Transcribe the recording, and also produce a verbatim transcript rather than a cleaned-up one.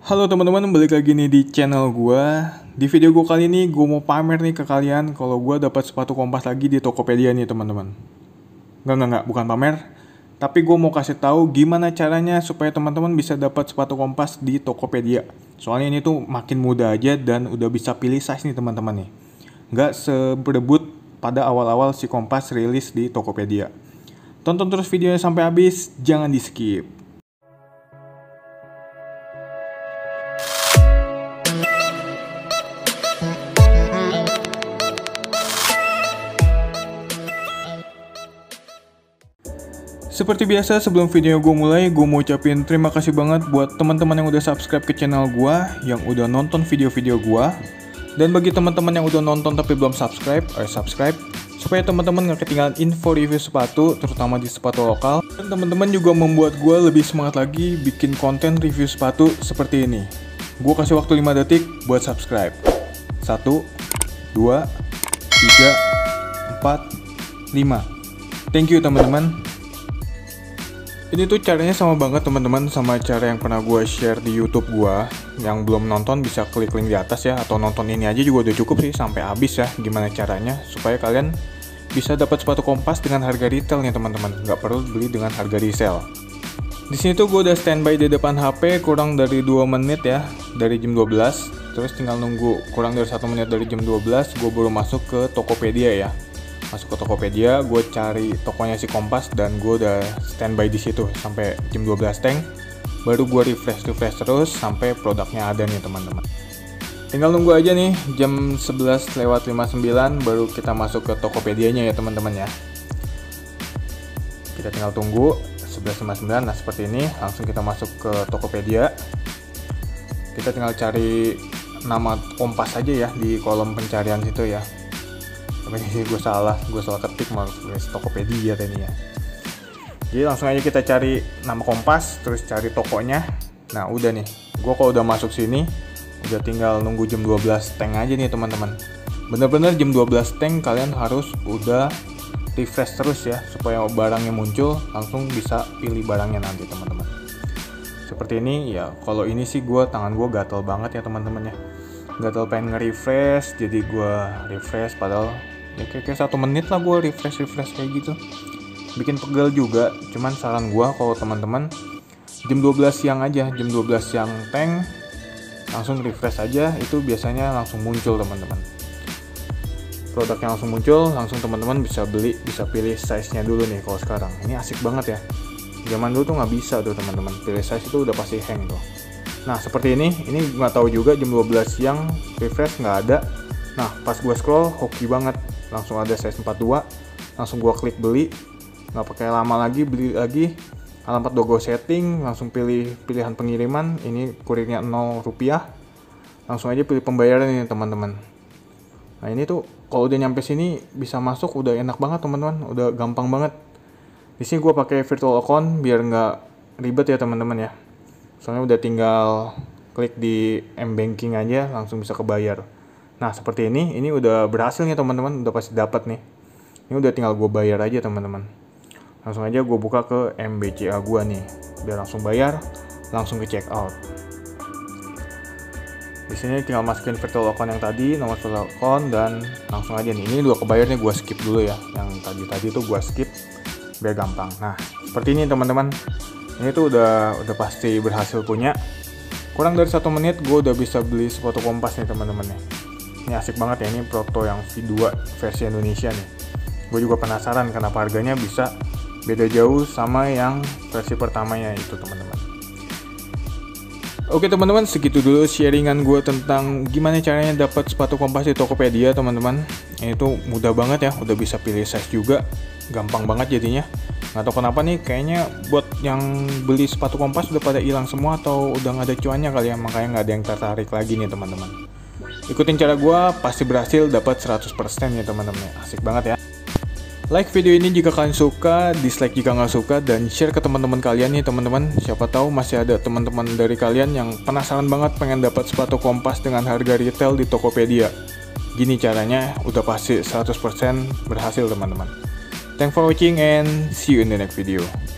Halo teman-teman, balik lagi nih di channel gua. Di video gua kali ini gua mau pamer nih ke kalian kalau gua dapat sepatu Kompas lagi di Tokopedia nih teman-teman. Enggak enggak enggak, bukan pamer. Tapi gua mau kasih tahu gimana caranya supaya teman-teman bisa dapat sepatu Kompas di Tokopedia. Soalnya ini tuh makin mudah aja dan udah bisa pilih size nih teman-teman nih. Enggak seberebut pada awal-awal si Kompas rilis di Tokopedia. Tonton terus videonya sampai habis, jangan di-skip. Seperti biasa, sebelum video gue mulai, gue mau ucapin terima kasih banget buat teman-teman yang udah subscribe ke channel gue, yang udah nonton video-video gue. Dan bagi teman-teman yang udah nonton tapi belum subscribe, ayo subscribe, supaya teman-teman gak ketinggalan info review sepatu, terutama di sepatu lokal. Dan teman-teman juga membuat gue lebih semangat lagi bikin konten review sepatu seperti ini. Gue kasih waktu lima detik buat subscribe. satu, dua, tiga, empat, lima. Thank you teman-teman. Ini tuh caranya sama banget teman-teman sama cara yang pernah gue share di YouTube gue. Yang belum nonton bisa klik link di atas ya, atau nonton ini aja juga udah cukup sih sampai habis ya. Gimana caranya supaya kalian bisa dapat sepatu Kompas dengan harga retail nih teman-teman, nggak perlu beli dengan harga resell. Di sini tuh gue udah standby di depan H P kurang dari dua menit ya, dari jam dua belas. Terus tinggal nunggu kurang dari satu menit dari jam dua belas, gue baru masuk ke Tokopedia ya. Masuk ke Tokopedia, gue cari tokonya si Kompas dan gue udah standby di situ sampai jam dua belas teng. Baru gue refresh refresh terus sampai produknya ada nih teman-teman. Tinggal nunggu aja nih jam sebelas lewat lima puluh sembilan baru kita masuk ke Tokopedianya ya teman-teman ya. Kita tinggal tunggu sebelas lima puluh sembilan, nah seperti ini langsung kita masuk ke Tokopedia. Kita tinggal cari nama Kompas aja ya di kolom pencarian situ ya. Tapi ini gue salah, gue salah ketik mau tulis Tokopedia tadi ya. Jadi langsung aja kita cari nama Kompas, terus cari tokonya. Nah udah nih, gue kalau udah masuk sini, udah tinggal nunggu jam dua belas teng aja nih teman-teman. Bener-bener jam dua belas teng kalian harus udah refresh terus ya, supaya barangnya muncul, langsung bisa pilih barangnya nanti teman-teman. Seperti ini ya, kalau ini sih gue tangan gue gatel banget ya teman-teman ya. Gatel pengen nge-refresh, jadi gue refresh padahal ya kayak, kayak satu menit lah gue refresh refresh kayak gitu, bikin pegel juga. Cuman saran gue kalau teman-teman jam dua belas siang aja, jam dua belas siang teng langsung refresh aja, itu biasanya langsung muncul teman-teman. Produknya langsung muncul, langsung teman-teman bisa beli, bisa pilih size nya dulu nih. Kalau sekarang ini asik banget ya, zaman dulu tuh nggak bisa tuh teman-teman, pilih size itu udah pasti hang tuh. Nah seperti ini, ini nggak tahu juga jam dua belas siang refresh nggak ada. Nah pas gue scroll hoki banget, langsung ada size empat puluh dua, langsung gue klik beli, nggak pakai lama lagi, beli lagi. Alamat logo setting, langsung pilih pilihan pengiriman, ini kurirnya nol rupiah, langsung aja pilih pembayaran ini teman-teman. Nah ini tuh kalau udah nyampe sini bisa masuk, udah enak banget teman-teman, udah gampang banget. Di sini gue pakai virtual account biar nggak ribet ya teman-teman ya. Soalnya udah tinggal klik di m-banking aja langsung bisa kebayar. Nah seperti ini, ini udah berhasil nih teman-teman, udah pasti dapat nih. Ini udah tinggal gue bayar aja teman-teman. Langsung aja gue buka ke M B C A gue nih, biar langsung bayar, langsung ke check out. Di sini tinggal masukin virtual account yang tadi, nomor virtual account, dan langsung aja nih. Ini udah kebayar nih, gue skip dulu ya. Yang tadi-tadi tuh gue skip biar gampang. Nah seperti ini teman-teman. Ini tuh udah udah pasti berhasil punya. Kurang dari satu menit gue udah bisa beli sepatu Kompas nih teman-teman nih. Ini asik banget ya, ini Proto yang V dua versi Indonesia nih. Gue juga penasaran kenapa harganya bisa beda jauh sama yang versi pertamanya itu teman-teman. Oke teman-teman, segitu dulu sharingan gue tentang gimana caranya dapat sepatu Kompas di Tokopedia teman-teman. Ini tuh mudah banget ya, udah bisa pilih size juga, gampang banget jadinya. Nggak tahu kenapa nih, kayaknya buat yang beli sepatu Kompas udah pada hilang semua atau udah nggak ada cuannya kali ya, makanya nggak ada yang tertarik lagi nih teman-teman. Ikutin cara gue, pasti berhasil dapat seratus persen ya teman-teman. Asik banget ya. Like video ini jika kalian suka, dislike jika nggak suka, dan share ke teman-teman kalian nih teman-teman. Siapa tahu masih ada teman-teman dari kalian yang penasaran banget pengen dapat sepatu Kompas dengan harga retail di Tokopedia. Gini caranya, udah pasti seratus persen berhasil teman-teman. Thanks for watching and see you in the next video.